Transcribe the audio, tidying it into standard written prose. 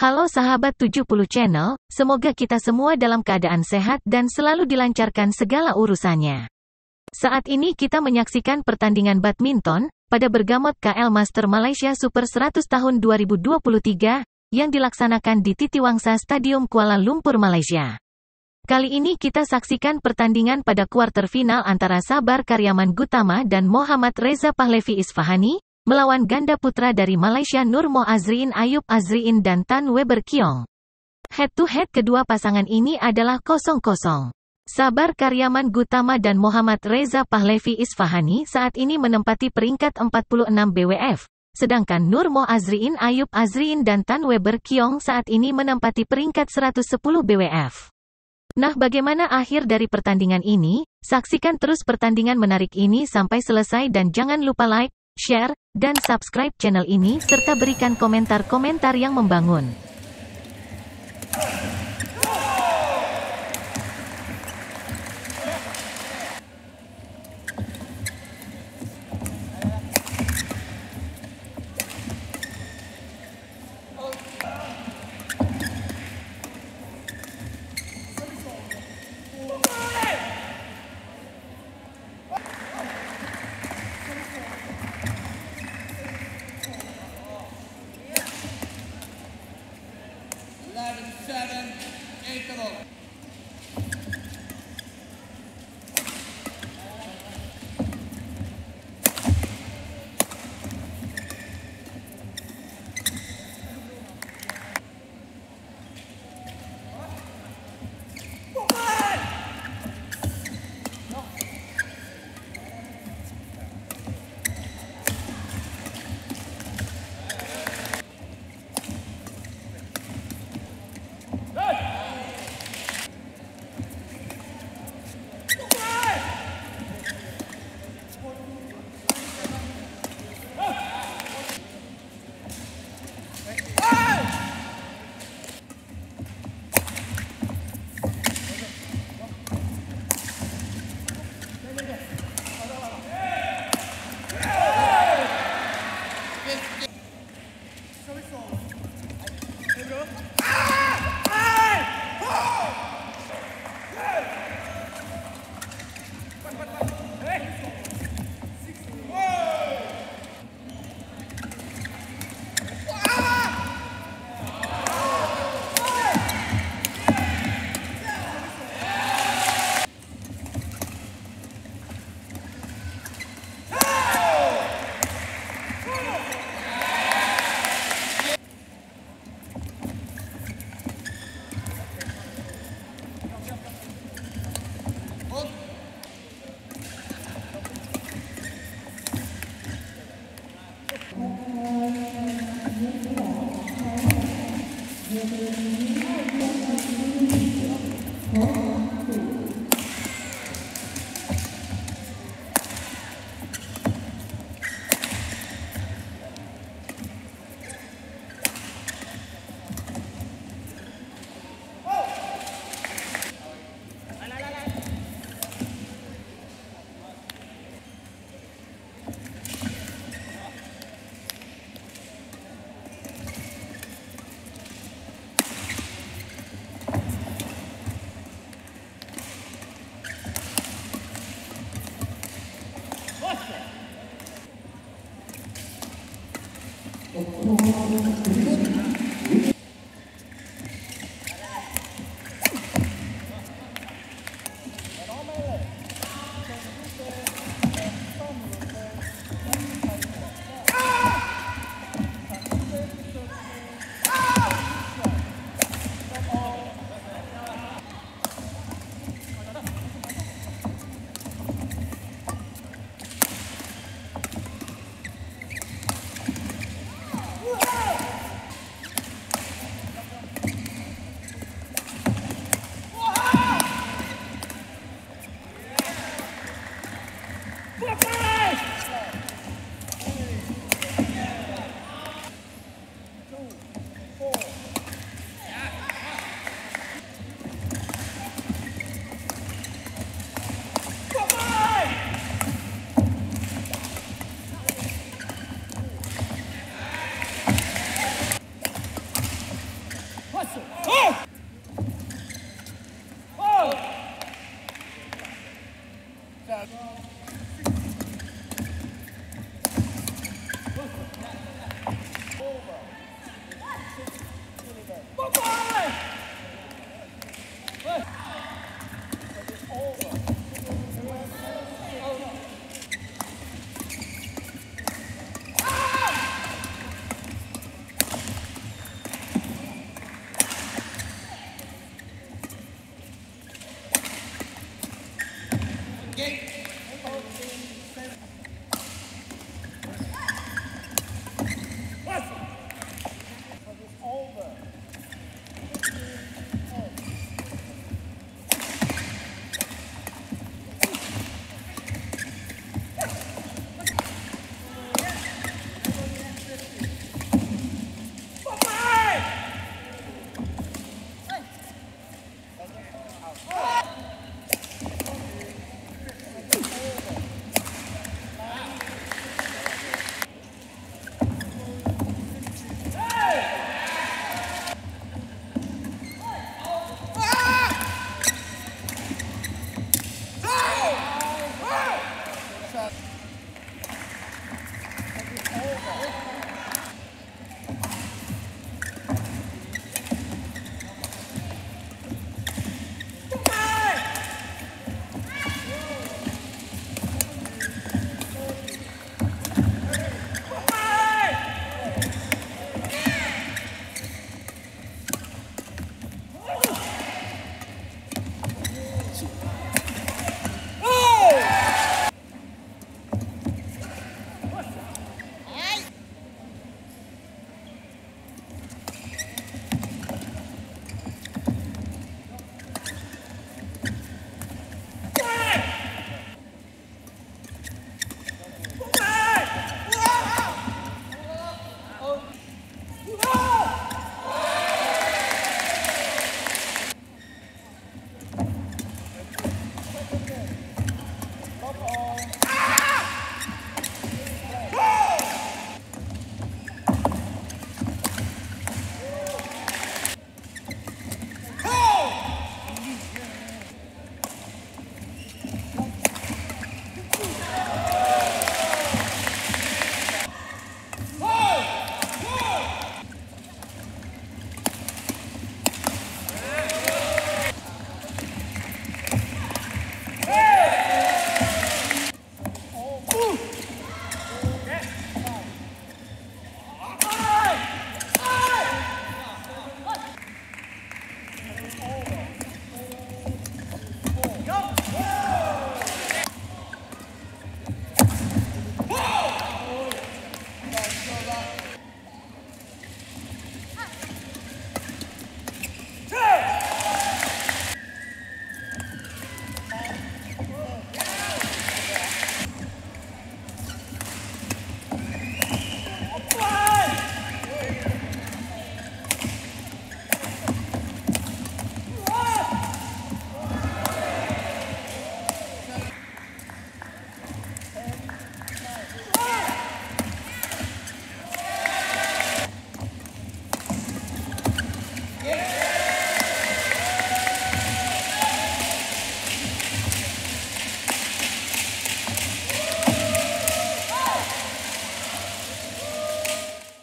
Halo sahabat 70 channel, semoga kita semua dalam keadaan sehat dan selalu dilancarkan segala urusannya. Saat ini kita menyaksikan pertandingan badminton, pada bergamot KL Master Malaysia Super 100 tahun 2023, yang dilaksanakan di Titiwangsa Stadium Kuala Lumpur, Malaysia. Kali ini kita saksikan pertandingan pada kuarter final antara Sabar Karyaman Gutama dan Mohammad Reza Pahlevi Isfahani, melawan ganda putra dari Malaysia AZRIYN AZRIYN dan Tan Weber Kiong. Head-to-head kedua pasangan ini adalah 0-0. Sabar Karyaman Gutama dan Mohammad Reza Pahlevi Isfahani saat ini menempati peringkat 46 BWF, sedangkan AZRIYN AZRIYN dan Tan Weber Kiong saat ini menempati peringkat 110 BWF. Nah, bagaimana akhir dari pertandingan ini? Saksikan terus pertandingan menarik ini sampai selesai dan jangan lupa like, share, dan subscribe channel ini serta berikan komentar-komentar yang membangun.